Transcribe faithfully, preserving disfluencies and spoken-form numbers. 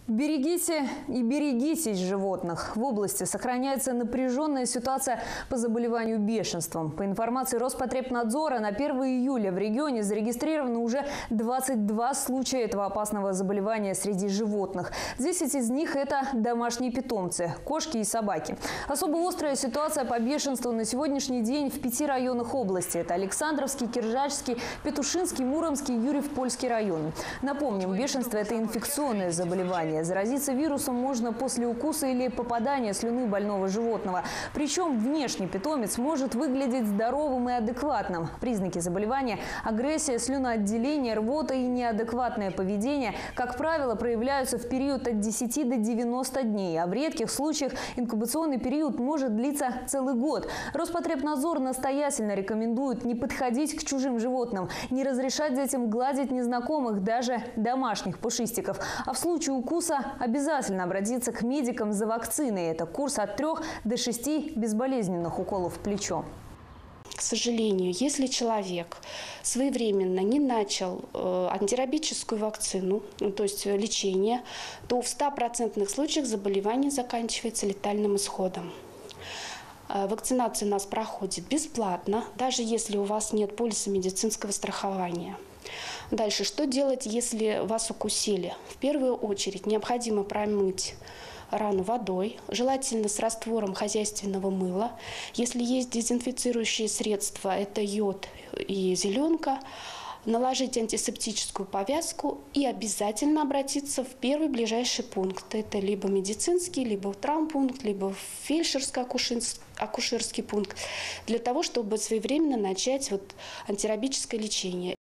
Берегите и берегитесь животных. В области сохраняется напряженная ситуация по заболеванию бешенством. По информации Роспотребнадзора, на первое июля в регионе зарегистрировано уже двадцать два случая этого опасного заболевания среди животных. десять из них – это домашние питомцы – кошки и собаки. Особо острая ситуация по бешенству на сегодняшний день в пяти районах области. Это Александровский, Киржачский, Петушинский, Муромский, Юрьев-Польский районы. Напомним, бешенство – это инфекционное заболевание. Заразиться вирусом можно после укуса или попадания слюны больного животного. Причем внешне питомец может выглядеть здоровым и адекватным. Признаки заболевания – агрессия, слюноотделение, рвота и неадекватное поведение, как правило, проявляются в период от десяти до девяноста дней. А в редких случаях инкубационный период может длиться целый год. Роспотребнадзор настоятельно рекомендует не подходить к чужим животным, не разрешать детям гладить незнакомых, даже домашних пушистиков. А в случае укуса обязательно обратиться к медикам за вакциной. Это курс от трех до шести безболезненных уколов в плечо. К сожалению, если человек своевременно не начал э, антирабическую вакцину, ну, то есть лечение, то в ста процентных случаях заболевание заканчивается летальным исходом. Вакцинация у нас проходит бесплатно, даже если у вас нет полиса медицинского страхования. Дальше, что делать, если вас укусили? В первую очередь необходимо промыть рану водой, желательно с раствором хозяйственного мыла. Если есть дезинфицирующие средства, это йод и зеленка. Наложить антисептическую повязку и обязательно обратиться в первый ближайший пункт. Это либо медицинский, либо травмпункт, либо фельдшерско-акушерский пункт, для того, чтобы своевременно начать вот антирабическое лечение.